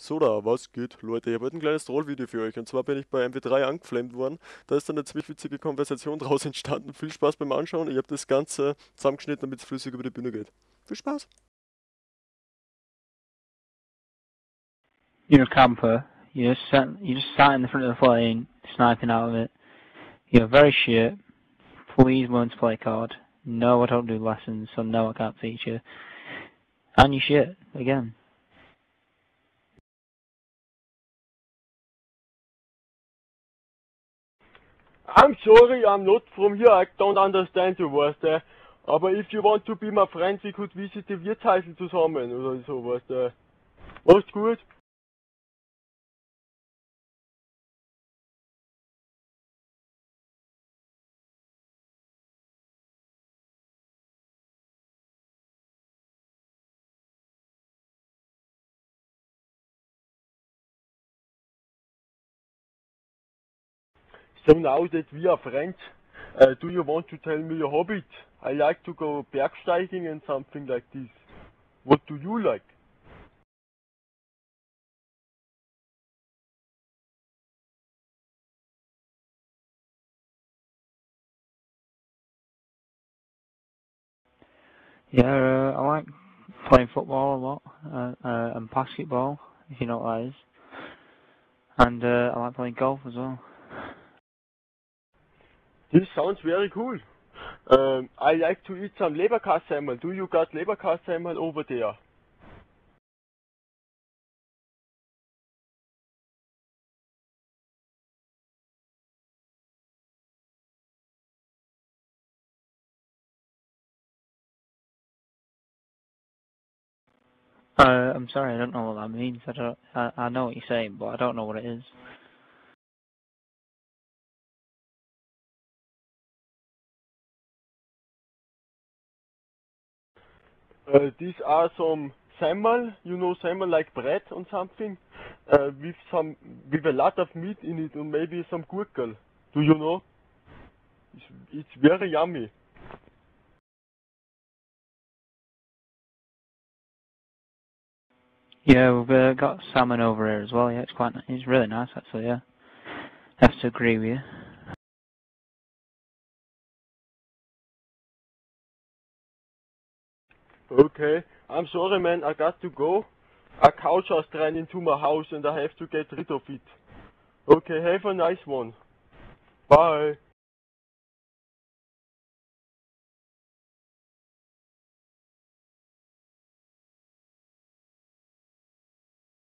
So da, was geht? Leute, ich habe heute ein kleines Trollvideo für euch. Und zwar bin ich bei MW3 angeflammt worden. Da ist dann eine ziemlich witzige Konversation draus entstanden. Viel Spaß beim Anschauen. Ich habe das Ganze zusammengeschnitten, damit es flüssig über die Bühne geht. Viel Spaß! You're a camper. You just sat in the front of the plane, sniping out of it. You're very shit. Please learn to play card. No, I don't do lessons, so no, I can't teach you. And you shit again. I'm sorry, I'm not from here, I don't understand you, weißt du. Aber if you want to be my friend, we could visit die Wirtsheisel zusammen oder so, weißt du. Mach's gut. So now that we are friends, do you want to tell me your hobbies? I like to go bergsteiging and something like this. What do you like? Yeah, I like playing football a lot, and basketball, if you know what that is. And I like playing golf as well. This sounds very cool. I like to eat some Leberkassemmel. Do you got Leberkassemmel over there? I'm sorry, I don't know what that means. I know what you're saying, but I don't know what it is. These are some semmel, you know, semmel like bread and something, with a lot of meat in it and maybe some gurkel. Do you know? It's very yummy. Yeah, we've got salmon over here as well. Yeah, it's really nice actually. Yeah, I have to agree with you. Okay, I'm sorry man, I got to go. A cow just ran into my house and I have to get rid of it. Okay, have a nice one. Bye.